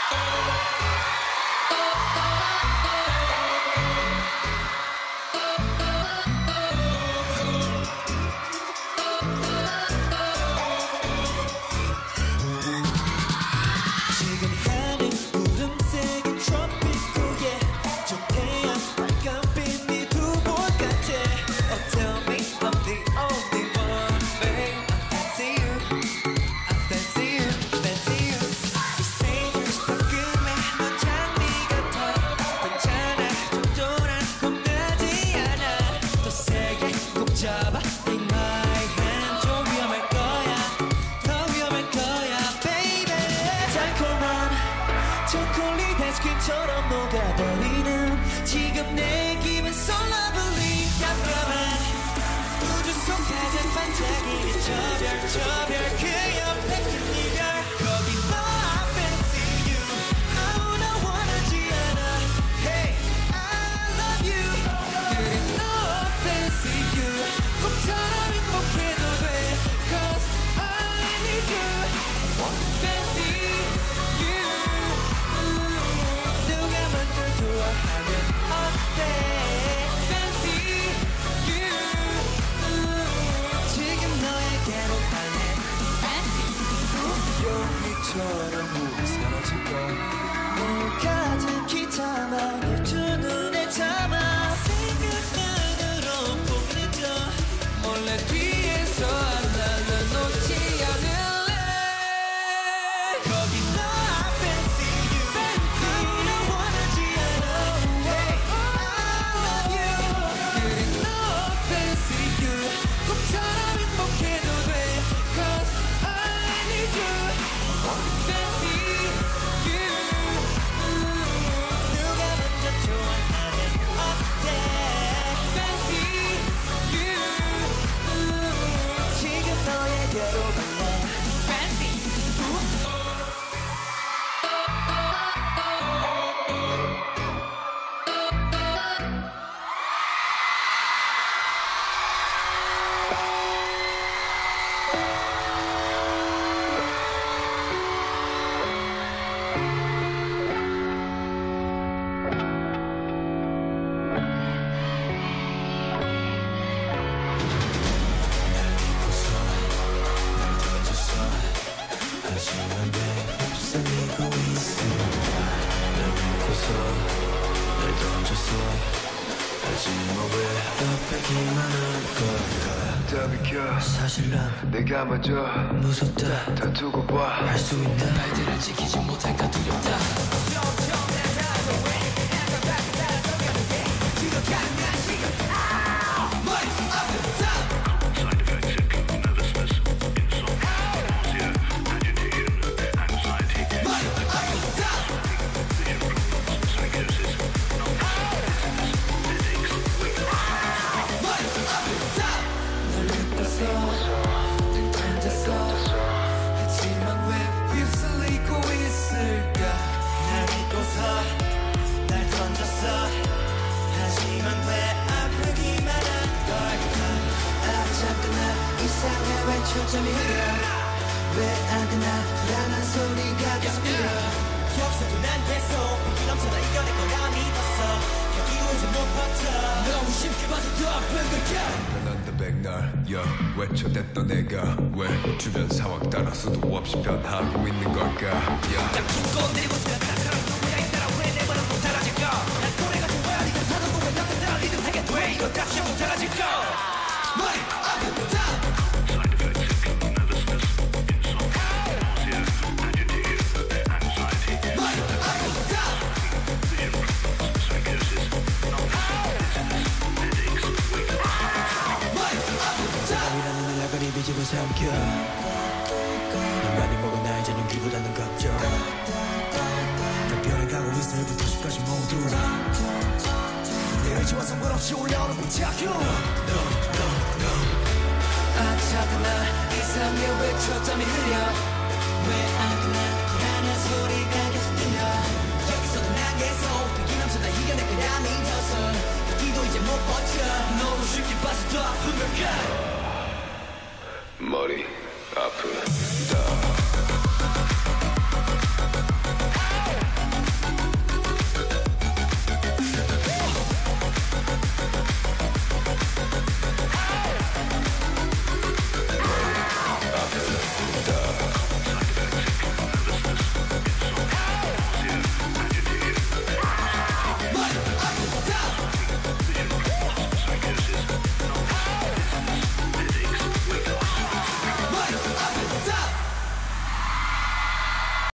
초콜릿 아이스크림처럼 녹아버리는 지금 내 기분 so lovely. 깜깜한 우주 속 가장 반짝이는 저별 그 옆에 큰 이별 거기 너 I fancy you 아무나 원하지 않아. Hey I love you 그래 너 fancy you 꿈처럼 행복해도 돼 Cause I need you fancy you. 좋아하면 어때 Fancy you 지금 너에게로 가네 Fancy 용기처럼 우리 사라질까 널 가득히 담아 널 두 눈에 담아 생각만으로 보내줘 몰래 뒤에서 나는 놓지 않을래 거기 너 사실 난 내가 먼저 무섭다 다 두고 봐 할 수 있는 말들을 지키지 못할까 두렵다 하지만 왜 휩쓸리고 있을까 날 믿고서 날 던졌어 하지만 왜 아프기만 한 걸까 자꾸나 이상해 왜 초점이 흐려 왜 안 끝나라는 소리가 계속 들려 여기서도 난 계속 위기 넘쳐나 이겨낼 거라 믿었어 여기 오지 못 버텨 너무 쉽게 봐서 더 아픈 걸까 넌 the back 날 외쳐댔던 내가 왜 주변 상황 따라 수도 없이 변하고 있는 걸까 난 죽고 내리고 싶다 사랑도 모양이 따라 왜 내 말은 못 달라질까 난 노래가 좋아야 네가 사는 노래 같은 나를 리듬하게 돼 이거 다시 못 달라질까 머리 아프다 비집어 삼켜 넌 많이 먹은 나의 저녁기보다는 걱정 난 변해가고 있을 부터 시까지 모두 내 의지와 상관없이 올라오는 부착용 아 자꾸나 이상해 왜 초점이 흐려